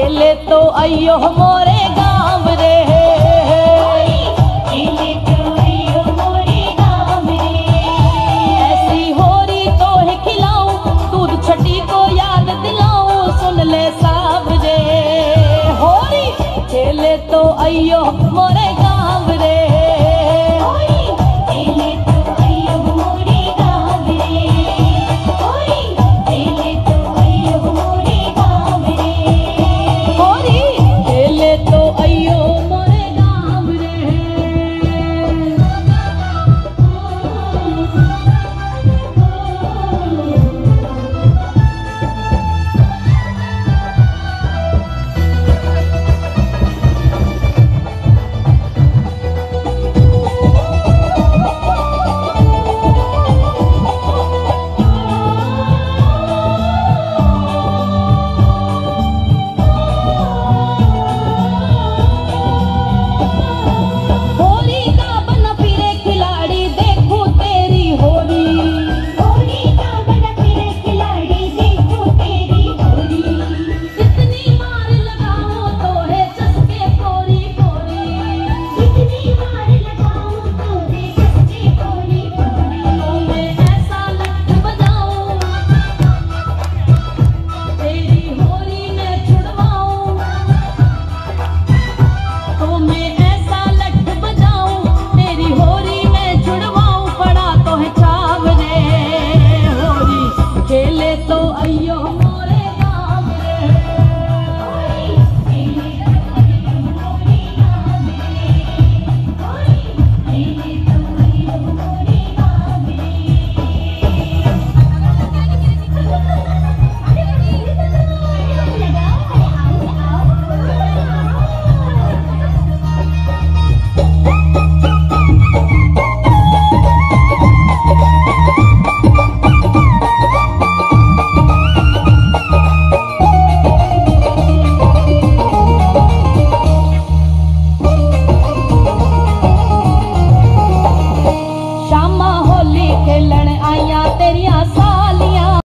खेले तो आइयो मोरे गाँव रे, खेले तो आइयो मोरे गाँव रे। ऐसी होरी तो है खिलाऊं, दूध छठी को याद दिलाऊं, सुन ले साब रे। होरी खेले तो आइयो मोरे गाँव